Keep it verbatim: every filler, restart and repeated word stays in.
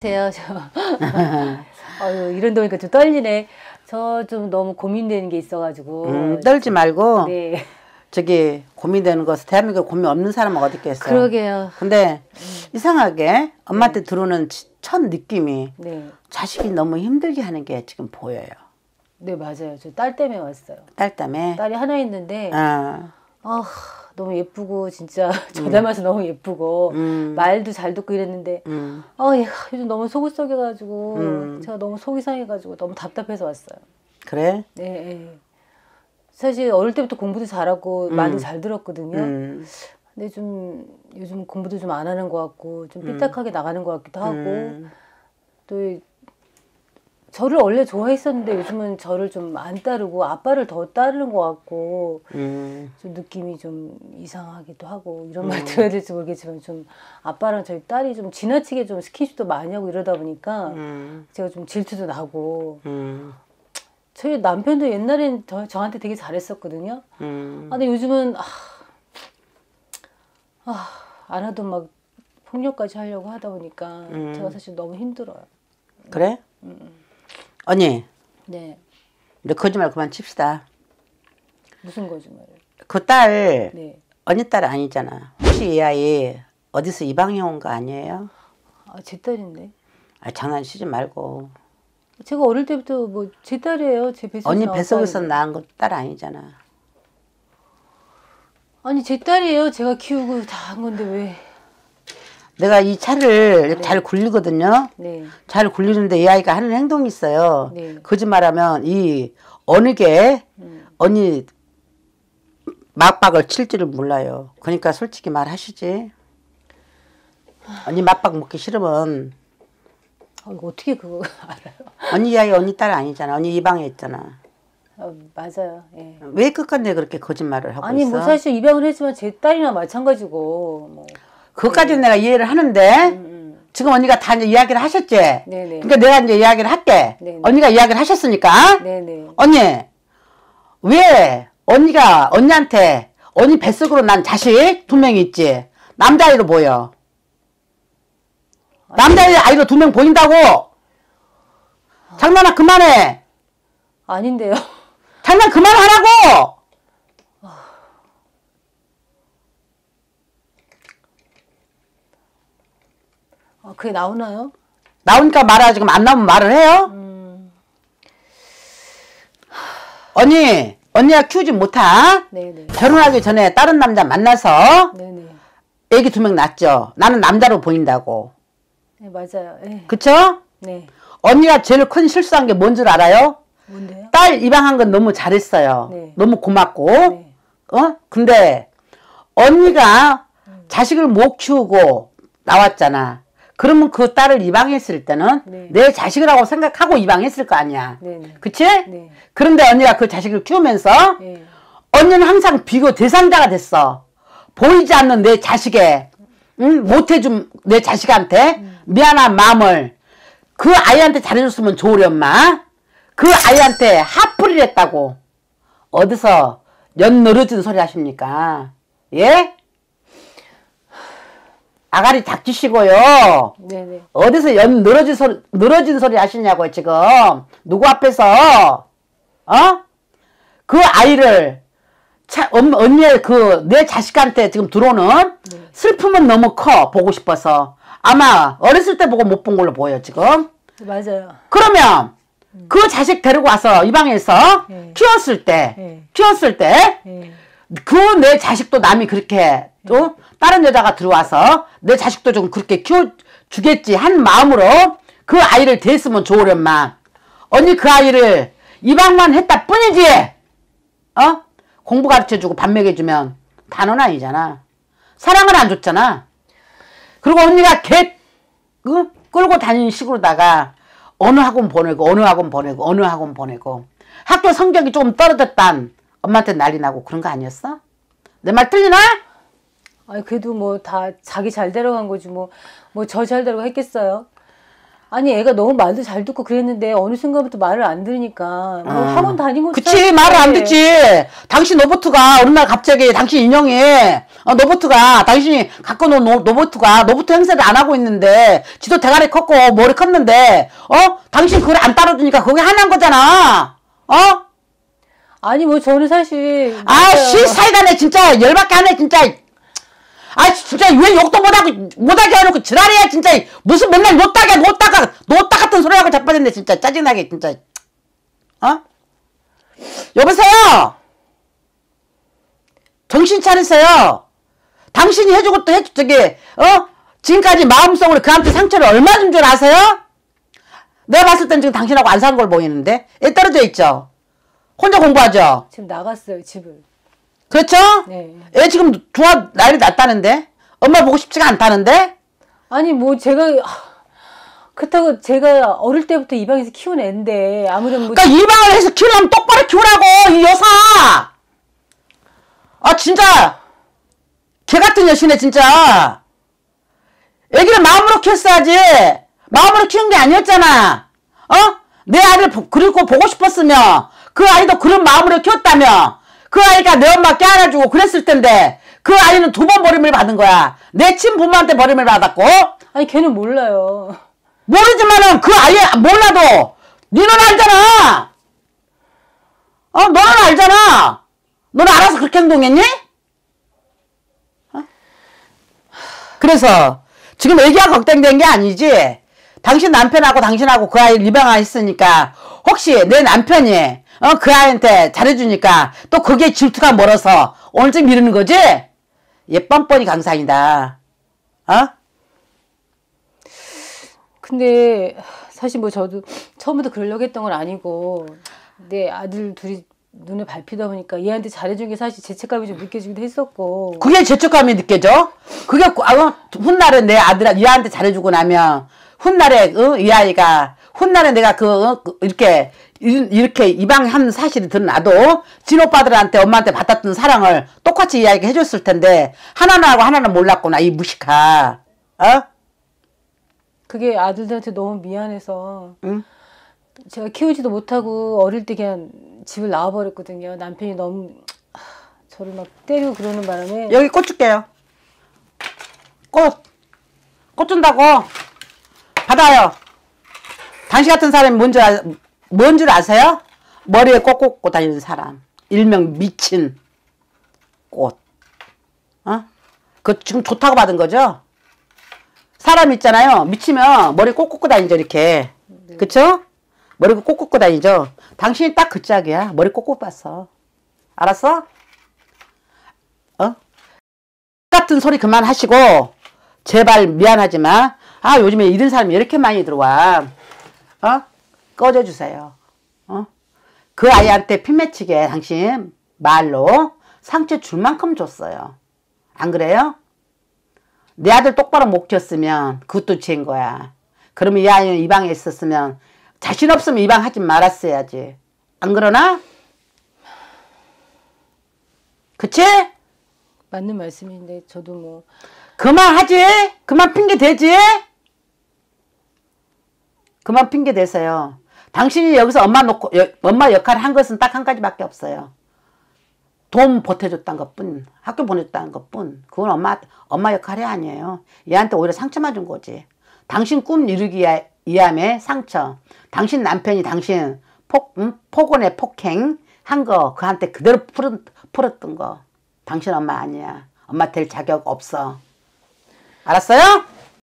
세요, 저. 아유, 이런 데니까 좀 떨리네. 저 좀 너무 고민되는 게 있어가지고. 음, 떨지 말고. 네. 저기 고민되는 것은 대한민국에 고민 없는 사람은 어디 있겠어. 그러게요. 근데 음. 이상하게 엄마한테 네. 들어오는 첫 느낌이 네. 자식이 너무 힘들게 하는 게 지금 보여요. 네, 맞아요. 저 딸 때문에 왔어요. 딸 때문에? 딸이 하나 있는데 어. 아, 너무 예쁘고 진짜 저 닮아서 음. 너무 예쁘고 음. 말도 잘 듣고 이랬는데 음. 아, 얘가 요즘 너무 속을 썩여가지고 음. 제가 너무 속이 상해가지고 너무 답답해서 왔어요. 그래? 네, 네. 사실 어릴 때부터 공부도 잘하고 음. 말도 잘 들었거든요. 음. 근데 좀 요즘 공부도 좀 안 하는 것 같고 좀 삐딱하게 음. 나가는 것 같기도 하고 음. 또 저를 원래 좋아했었는데 요즘은 저를 좀 안 따르고 아빠를 더 따르는 것 같고 음. 좀 느낌이 좀 이상하기도 하고 이런 말 음. 들어야 될지 모르겠지만 좀 아빠랑 저희 딸이 좀 지나치게 좀 스킨십도 많이 하고 이러다 보니까 음. 제가 좀 질투도 나고 음. 저희 남편도 옛날엔 저, 저한테 되게 잘했었거든요. 음. 아, 근데 요즘은 아, 아, 안 하던 막 폭력까지 하려고 하다 보니까 음. 제가 사실 너무 힘들어요. 그래? 음. 언니. 네. 근데 거짓말 그만 칩시다. 무슨 거짓말을? 그 딸, 네. 언니 딸 아니잖아. 혹시 이 아이 어디서 입양해 온 거 아니에요? 아, 제 딸인데. 아, 장난치지 말고. 제가 어릴 때부터 뭐 제 딸이에요. 제 뱃속에서 언니 뱃속에서 낳은 거 딸 아니잖아. 아니, 제 딸이에요. 제가 키우고 다 한 건데 왜. 내가 이 차를 네. 잘 굴리거든요. 네. 잘 굴리는데 이 아이가 하는 행동이 있어요. 네. 거짓말하면 이 어느 게 음. 언니 맞박을 칠지를 몰라요. 그러니까 솔직히 말하시지. 언니 맞박 먹기 싫으면. 아, 이거 어떻게 그거 알아요? 언니 아이 언니 딸 아니잖아. 언니 입양에 있잖아. 어, 맞아요. 예. 왜 끝까지 그렇게 거짓말을 하고 아니, 있어? 뭐 사실 입양을 했지만 제 딸이나 마찬가지고 뭐. 그것까지는 네. 내가 이해를 하는데 음, 음. 지금 언니가 다 이제 이야기를 하셨지? 네네. 그러니까 내가 이제 이야기를 할게. 네네. 언니가 이야기를 하셨으니까. 네네. 언니 왜 언니가 언니한테 언니 뱃속으로 난 자식 두 명이 있지. 남자아이로 보여. 남자아이 아이로 두 명 보인다고. 아. 장난아 그만해. 아닌데요. 장난 그만하라고. 아, 그게 나오나요? 나오니까 말하지. 지금 안 나오면 말을 해요? 음. 언니, 언니가 키우지 못한 네네. 결혼하기 전에 다른 남자 만나서 네네. 애기 두 명 낳았죠. 나는 남자로 보인다고. 네, 맞아요. 네. 그쵸? 네. 언니가 제일 큰 실수한 게 뭔 줄 알아요? 뭔데요? 딸 입양한 건 너무 잘했어요. 네. 너무 고맙고. 네. 어? 근데 언니가 음. 자식을 못 키우고 나왔잖아. 그러면 그 딸을 입양했을 때는 네. 내 자식이라고 생각하고 입양했을 거 아니야. 네네. 그치? 네. 그런데 언니가 그 자식을 키우면서 네. 언니는 항상 비교 대상자가 됐어. 보이지 않는 내 자식에 응? 못해준 내 자식한테 음. 미안한 마음을 그 아이한테 잘해줬으면 좋으련마 그 아이한테 하풀이를 했다고. 어디서 연 늘어진 소리 하십니까? 예? 아가리 닥치시고요. 네네. 어디서 연 늘어진 소리, 늘어진 소리 하시냐고요, 지금. 누구 앞에서, 어? 그 아이를, 차, 언니의 그, 내 자식한테 지금 들어오는 네. 슬픔은 너무 커, 보고 싶어서. 아마 어렸을 때 보고 못 본 걸로 보여, 지금. 맞아요. 그러면, 음. 그 자식 데리고 와서 입양해서 네. 키웠을 때, 네. 키웠을 때, 네. 그 내 자식도 남이 그렇게 또 네. 다른 여자가 들어와서 내 자식도 좀 그렇게 키워주겠지 한 마음으로 그 아이를 대했으면 좋으련만 언니 그 아이를 입양만 했다 뿐이지 어? 공부 가르쳐주고 밥 먹여주면 단언 아니잖아. 사랑을 안 줬잖아. 그리고 언니가 개 어? 끌고 다니는 식으로다가 어느 학원 보내고 어느 학원 보내고 어느 학원 보내고 학교 성적이 조금 떨어졌단 엄마한테 난리 나고 그런 거 아니었어? 내 말 틀리나? 아니 그래도 뭐 다 자기 잘 데려간 거지 뭐 뭐 저 잘 데려가 했겠어요? 아니 애가 너무 말도 잘 듣고 그랬는데 어느 순간부터 말을 안 들으니까 뭐 어. 학원 다닌 거 그치 말을 안 듣지. 당신 로버트가 어느 날 갑자기 당신 인형이 어, 노보트가, 당신이 갖고 놓은 노, 노보트가, 노보트 행세를 안 하고 있는데, 지도 대가리 컸고, 머리 컸는데, 어? 당신 그걸 안 따라주니까 그게 화난 거잖아. 어? 아니, 뭐, 저는 사실. 아, 씨, 사이다네, 진짜. 열받게 하네, 진짜. 아, 진짜, 왜 욕도 못하고, 못하게 해놓고 지랄이야, 진짜. 무슨 맨날 노따가, 노따가, 노따 같은 소리하고 자빠졌네, 진짜. 짜증나게, 진짜. 어? 여보세요? 정신 차리세요. 당신이 해주고 또 해주, 저기, 어? 지금까지 마음속으로 그한테 상처를 얼마 준 줄 아세요? 내가 봤을 땐 지금 당신하고 안 사는 걸 보이는데? 애 떨어져 있죠? 혼자 공부하죠? 지금 나갔어요, 집을. 그렇죠? 네. 애 지금 좋아, 난리 났다는데? 엄마 보고 싶지가 않다는데? 아니, 뭐, 제가, 그렇다고 제가 어릴 때부터 이 방에서 키운 애인데, 아무렴 뭐. 그러니까 이 방을 해서 키우려면 똑바로 키우라고, 이 여사! 아, 진짜! 개 같은 여신네, 진짜! 애기를 마음으로 키웠어야지! 마음으로 키운 게 아니었잖아! 어? 내 아이를 보, 그리고 보고 싶었으면, 그 아이도 그런 마음으로 키웠다며! 그 아이가 내 엄마 깨안아주고 그랬을 텐데, 그 아이는 두 번 버림을 받은 거야. 내 친부모한테 버림을 받았고. 아니, 걔는 몰라요. 모르지만은 그 아이 몰라도 니는 알잖아. 어, 너는 알잖아. 너는 알아서 그렇게 행동했니? 어? 그래서 지금 애기가 걱정된 게 아니지. 당신 남편하고 당신하고 그 아이 입양했으니까 혹시 내 남편이 어, 그 아이한테 잘해주니까 또 그게 질투가 멀어서 오늘쯤 미루는 거지? 얘 뻔뻔히 강상이다. 어? 근데 사실 뭐 저도 처음부터 그러려고 했던 건 아니고 내 아들 둘이 눈에 밟히다 보니까 얘한테 잘해준 게 사실 죄책감이 좀 느껴지기도 했었고. 그게 죄책감이 느껴져? 그게 아, 훗날에 내 아들 얘한테 잘해주고 나면 훗날에 어, 이 아이가 훗날에 내가 그, 어, 그 이렇게 이렇게 입양한 사실이 드러나도 진오빠들한테 엄마한테 받았던 사랑을 똑같이 이 아이가 해줬을 텐데 하나는 알고 하나는 몰랐구나 이 무식아. 어? 그게 아들들한테 너무 미안해서 응? 제가 키우지도 못하고 어릴 때 그냥 집을 나와버렸거든요. 남편이 너무 하, 저를 막 때리고 그러는 바람에. 여기 꽃 줄게요. 꽃. 꽃 준다고. 받아요. 당신 같은 사람이 뭔지 아, 뭔 줄 아세요? 머리에 꽃 꽂고 다니는 사람. 일명 미친 꽃. 어? 그거 지금 좋다고 받은 거죠? 사람 있잖아요. 미치면 머리 꼭 꽂고 다니죠, 이렇게. 네. 그쵸? 머리 꼭 꽂고 다니죠? 당신이 딱 그 짝이야. 머리 꼭 꽂았어. 알았어? 어? 같은 소리 그만하시고, 제발 미안하지만, 아, 요즘에 이런 사람이 이렇게 많이 들어와. 어? 꺼져주세요. 어? 그 아이한테 피 맺히게 당신 말로 상처 줄 만큼 줬어요. 안 그래요? 내 아들 똑바로 못 키웠으면 그것도 죄인 거야. 그러면 이 아이는 이 방에 있었으면 자신 없으면 이 방 하지 말았어야지. 안 그러나? 그치? 맞는 말씀인데 저도 뭐 그만하지? 그만 핑계 대지? 그만 핑계 대세요. 당신이 여기서 엄마 놓고 여, 엄마 역할을 한 것은 딱 한 가지밖에 없어요. 돈 보태줬다는 것뿐, 학교 보내줬다는 것뿐. 그건 엄마 엄마 역할이 아니에요. 얘한테 오히려 상처만 준 거지. 당신 꿈 이루기 위함의 상처. 당신 남편이 당신 폭, 음? 폭언의 폭행 한 거 그한테 그대로 풀은, 풀었던 거. 당신 엄마 아니야. 엄마 될 자격 없어. 알았어요?